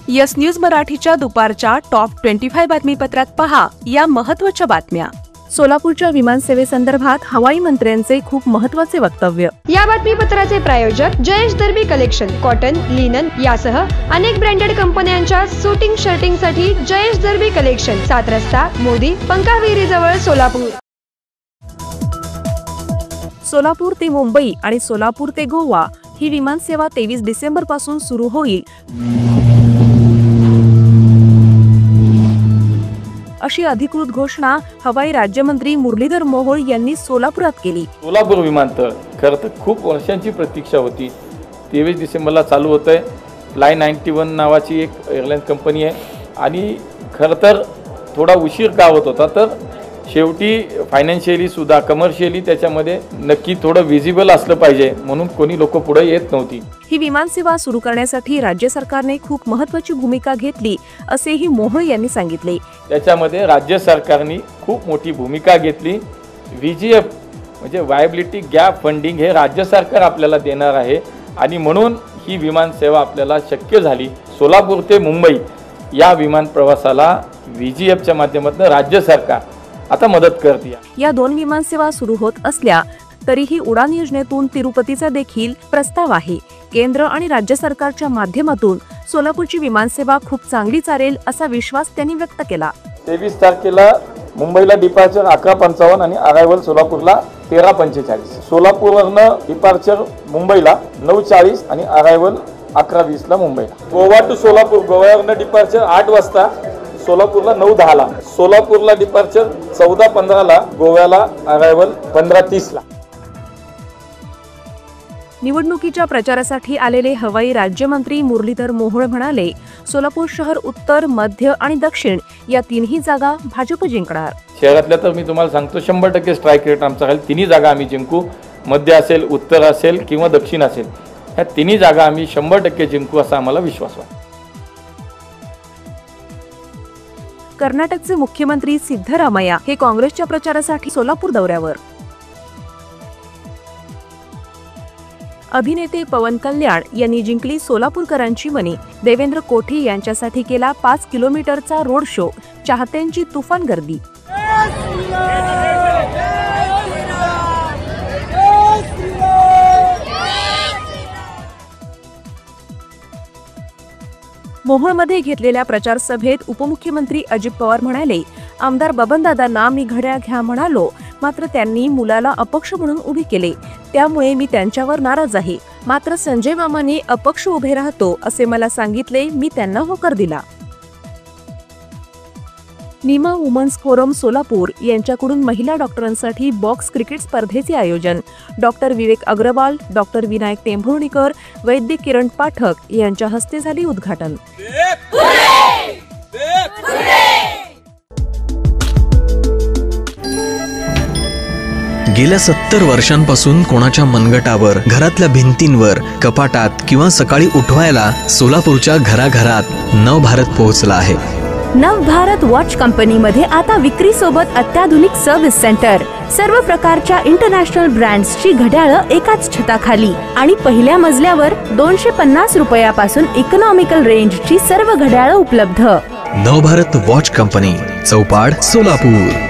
Yes news मराठीच्या दुपारच्या top 25 बातमीपत्रात पहा या महत्त्वाच्या बातम्या। सोलापूरच्या विमानसेवेसंदर्भात हवाई मंत्र्यांचे खूप महत्त्वाचे वक्तव्य। या बातमीपत्राचे प्रायोजक Jayesh Darbi collection, cotton, linen यासह अनेक ब्रँडेड कंपन्यांच्या शूटिंग शर्टिंगसाठी जयेश दर्बी कलेक्शन, 7 रस्ता मोदी पंकाविहिरी जवळ सोलापूर। सोलापूर ते मुंबई आणि सोलापूर ते गोवा ही विमानसेवा 23 डिसेंबर पासून सुरू होईल अशी अधिकृत घोषणा हवाई राज्यमंत्री मुरलीधर मोहोळ यांनी सोलापुरात केली। सोलापूर विमानतळ खरं तर खूप वर्षांची प्रतीक्षा होती। 23 डिसेंबरला चालू होतंय। फ्लाय 91 नावाची एक एअरलाईन कंपनी आहे आणि खरं तर थोडा उशीर का होत होता तर शेवटी फायनान्शियली सुद्धा कमर्शियली त्याच्यामध्ये नक्की थोडं विजिबल असलं पाहिजे म्हणून कोणी लोक पुढे येत नव्हती। ही विमानसेवा सुरू करण्यासाठी राज्य सरकारने खूप महत्त्वाची भूमिका घेतली असेही मोहोळ यांनी सांगितले। त्याच्यामध्ये राज्य सरकारने खूप मोठी भूमिका घेतली। VGF म्हणजे व्हायबिलिटी गॅप फंडिंग हे राज्य सरकार आपल्याला देणार आहे आणि म्हणून ही विमानसेवा आपल्याला शक्य झाली। सोलापूर ते मुंबई या विमान प्रवासाला VGFच्या माध्यमातून राज्य सरकार आता मदत करते। या 2 विमानसेवा सुरू होत असल्या तरीही उडान योजनेतून तिरुपतीचा देखील प्रस्ताव आहे। केंद्र आणि राज्य सरकारच्या माध्यमातून सोलापूरची विमानसेवा खूप चांगली चालेल असा विश्वास त्यांनी व्यक्त केला। 23 तारखेला मुंबईला डिपार्चर 11:55 आणि अरायवल सोलापूरला 13:45। सोलापूरवरनं डिपार्चर मुंबईला 9:40 आणि अरायवल 11:20ला मुंबईला। गोवा टू सोलापूर गोव्यावरनं डिपार्चर 8 वाजता, सोलापूरला 9:10ला। सोलापूरला डिपार्चर 14:15ला, गोव्याला अरायवल 15:30ला। निवडणुकीच्या प्रचारासाठी आलेले हवाई राज्यमंत्री मुरलीधर मोहोळ म्हणाले, सोलापूर शहर उत्तर, मध्य आणि दक्षिण या 3ही जागा भाजप जिंकणार। शहरातल्या तर मी तुम्हाला सांगतो 100% स्ट्राईक रेट आमचा राहील। 3ही जागा आम्ही जिंकू। मध्य असेल, उत्तर असेल किंवा दक्षिण असेल, ह्या 3ही जागा आम्ही 100% जिंकू असा आम्हाला विश्वास आहे। कर्नाटकचे मुख्यमंत्री सिद्धरामय्या हे काँग्रेसच्या प्रचारासाठी सोलापूर दौऱ्यावर। अभिनेते पवन कल्याण यांनी जिंकली सोलापूरकरांची मने। देवेंद्र कोठे यांच्यासाठी केला 5 किलोमीटरचा रोड शो, चाहत्यांची तुफान गर्दी। मोहोळमध्ये घेतलेल्या प्रचार सभेत उपमुख्यमंत्री अजित पवार म्हणाले, आमदार बबनदादांना मी घड्याळ घ्या म्हणालो, मात्र त्यांनी मुलाला अपक्ष म्हणून उभे केले, त्यामुळे मी त्यांच्यावर नाराज आहे। मात्र संजय मामाने अपक्ष उभे राहतो असे मला सांगितले, मी त्यांना होकार दिला। निमा वुमन्स फोरम सोलापूर यांच्याकडून महिला डॉक्टरांसाठी बॉक्स क्रिकेट स्पर्धेचे आयोजन। डॉक्टर विवेक अग्रवाल, डॉक्टर विनायक टेंभुर्णीकर, वैद्य किरण पाठक यांच्या हस्ते झाले उद्घाटन। गेल्या 70 वर्षांपासून कोणाच्या मनगटावर, घरातल्या भिंतींवर, कपाटात किंवा सकाळी उठवायला सोलापूरच्या घराघरात नवभारत पोहोचला आहे। नवभारत वॉच कंपनीमध्ये आता विक्री सोबत अत्याधुनिक सर्व्हिस सेंटर, सर्व प्रकारच्या इंटरनॅशनल ब्रँड्सची घड्याळं एकाच छताखाली आणि पहिल्या मजल्यावर 250 रुपयापासून इकॉनॉमिकल रेंजची सर्व घड्याळं उपलब्ध। Navbharat watch company, Choupad, Solapur.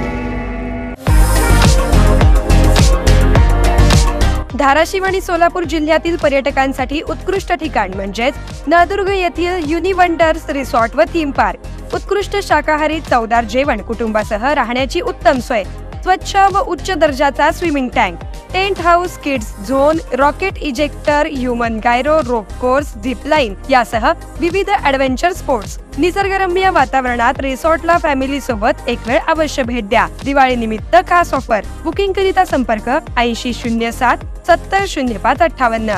धाराशिव आणि सोलापूर जिल्ह्यातील पर्यटकांसाठी उत्कृष्ट ठिकाण म्हणजेच नळदुर्ग येथील युनिवंडर्स रिसॉर्ट व थीम पार्क। उत्कृष्ट शाकाहारी चवदार जेवण, कुटुंबासह राहण्याची उत्तम सोय, स्वच्छ व उच्च दर्जाचा swimming tank, tent house, kids zone, rocket ejector, human gyro, rope course, zip line यासह विविध ॲडव्हेंचर स्पोर्ट्स। निसर्गरम्य वातावरणात रिसॉर्टला फॅमिली सोबत एक वेळ अवश्य भेट द्या। दिवाळी निमित्त खास ऑफर। बुकिंग करिता संपर्क 8007 70 05 58।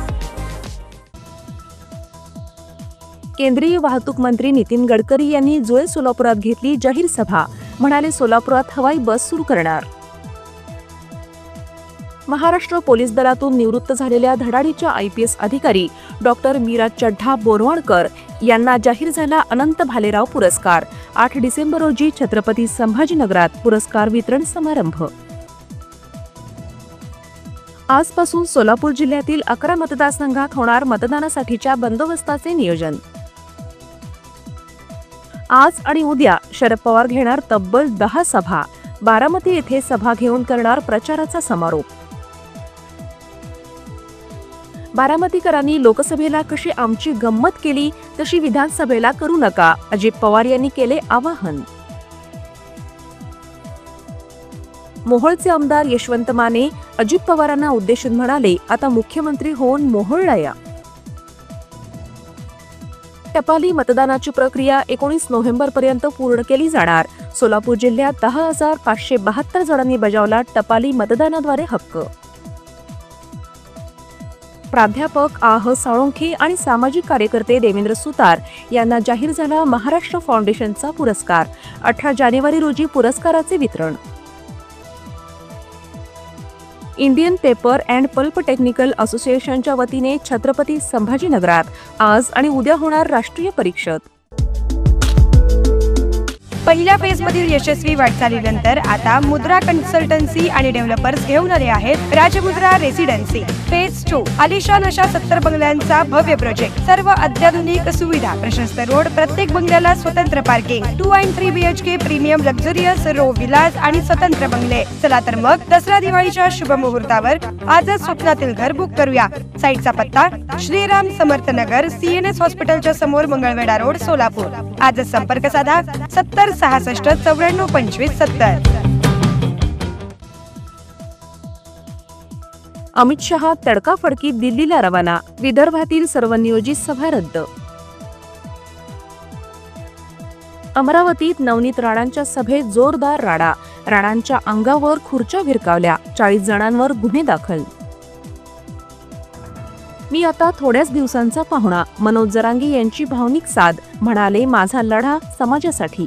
केंद्रीय वाहतूक मंत्री नितीन गडकरी यांनी जुळे सोलापुरात घेतली जाहीर सभा। म्हणाले, सोलापुरात हवाई बस सुरू करणार। महाराष्ट्र पोलीस दलातून निवृत्त झालेल्या धडाडीच्या IPS अधिकारी डॉक्टर मीरा चढ्ढा बोरवणकर यांना जाहीर झाला अनंत भालेराव पुरस्कार। 8 डिसेंबर रोजी छत्रपती संभाजीनगरात पुरस्कार वितरण समारंभ। आजपासून सोलापूर जिल्ह्यातील 11 मतदारसंघात होणार मतदानासाठीच्या बंदोबस्ताचे नियोजन। आज आणि उद्या शरद पवार घेणार तब्बल 10 सभा. बारामती येथे सभा घेऊन करणार प्रचाराचा समारोप. बारामतीकरांनी लोकसभेला कशी आमची गंमत केली तशी विधानसभेला करू नका, अजित पवार यांनी केले आवाहन. मोहोळचे आमदार यशवंत माने अजित पवारांना उद्देशून म्हणाले, आता मुख्यमंत्री होऊन मोहोळला या. टपाली मतदानाची प्रक्रिया 19 नोव्हेंबरपर्यंत पूर्ण केली जाणार. सोलापूर जिल्ह्यात 10,572 जणांनी बजावला टपाली मतदानाद्वारे हक्क. प्राध्यापक आह साळुंखे आणि सामाजिक कार्यकर्ते देवेंद्र सुतार यांना जाहीर झाला महाराष्ट्र फाउंडेशनचा पुरस्कार. 18 जानेवारी रोजी पुरस्काराचे वितरण. Indian paper and pulp technical असोसिएशनच्या वतीने छत्रपती संभाजीनगरात आज आणि उद्या होणार राष्ट्रीय परिषद. पहिल्या फेजमधील यशस्वी वाटचालीनंतर आता मुद्रा कन्सल्टन्सी आणि डेव्हलपर्स घेऊन आले आहेत राजमुद्रा रेसिडेन्सी. फेज 2 आलिशान अशा 70 बंगल्यांचा भव्य प्रोजेक्ट. सर्व अत्याधुनिक सुविधा, प्रशस्त रोड, प्रत्येक बंगल्याला स्वतंत्र पार्किंग, 2 आणि 3 BHK premium luxurious row villas आणि स्वतंत्र बंगले. चला तर मग दसरा दिवाळीच्या शुभ मुहूर्तावर आजच स्वप्नातील घर बुक करूया. साईटचा पत्ता श्रीराम समर्थ नगर, CNS हॉस्पिटलच्या समोर, मंगळवेढा रोड, सोलापूर. आजच संपर्क साधा 70 66 94 25 70. अमित शहा तडकाफडकी दिल्लीला रवाना. विदर्भातील सर्व नियोजित सभा रद्द. अमरावतीत नवनीत राणांच्या सभेत जोरदार राडा. राणांच्या अंगावर खुर्च्या भिरकावल्या. 40 जणांवर गुन्हे दाखल. मी आता थोड्याच दिवसांचा पाहुणा. मनोज जरांगे यांची भावनिक साद. म्हणाले, माझा लढा समाजासाठी.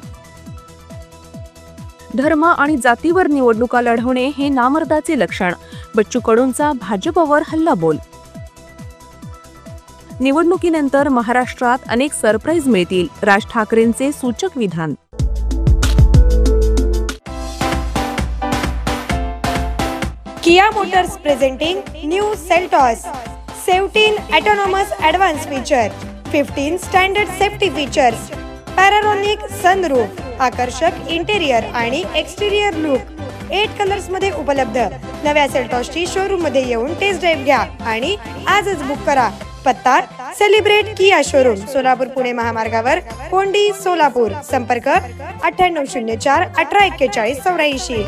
धर्म आणि जातीवर निवडणुका लढवणे हे नामर्दाचे लक्षण. बच्चू कडूंचा भाजपवर हल्लाबोल. निवडणुकीनंतर महाराष्ट्रात अनेक सरप्राईज मिळतील. राज ठाकरेंचे सूचक विधान. Kia Motors presenting new Seltos 17 autonomous advance feature, 15 standard safety features, panoramic sunroof, आकर्षक इंटेरियर आणि एक्सटिरियर लुक, 8 कलर्स मध्ये उपलब्ध. नव्या सेल्टॉसची शोरूम मध्ये येऊन टेस्ट ड्राइव्ह घ्या आणि आजच बुक करा. पत्ता Celebrate Kia showroom, Solapur Pune महामार्गावर, कोंडी, सोलापूर. संपर्क 9804 1841 84.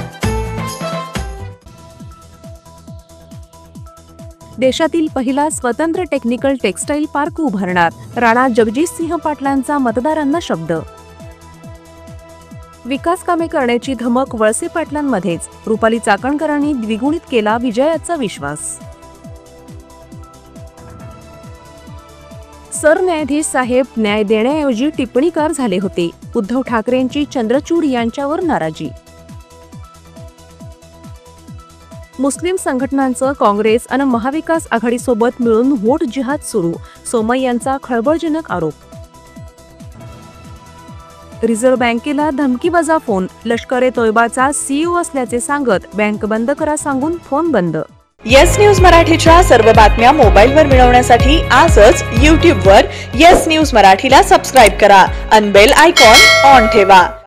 देशातील पहिला स्वतंत्र टेक्निकल टेक्सटाईल पार्क उभारणार. राणा जगजितसिंह पाटलांचा मतदारांना शब्द. विकास कामे करण्याची धमक वळसे पाटलांमध्येच. रुपाली चाकणकरांनी द्विगुणित केला विजयाचा विश्वास. सरन्यायाधीश साहेब न्याय देण्याऐवजी टिप्पणीकार झाले होते. उद्धव ठाकरेंची चंद्रचूड यांच्यावर नाराजी. मुस्लिम संघटनांचं काँग्रेस आणि महाविकास आघाडीसोबत मिळून व्होट जिहाद सुरू. सोमय्या यांचा खळबळजनक आरोप. रिझर्व्ह बँकेला धमकीवजा फोन. लष्कर-ए-तोयबाचा CEO असल्याचे सांगत बँक बंद करा सांगून फोन बंद. येस न्यूज मराठीच्या सर्व बातम्या मोबाईलवर मिळवण्यासाठी आजच YouTube वर येस न्यूज मराठीला सबस्क्राईब करा आणि बेल आयकॉन ऑन ठेवा.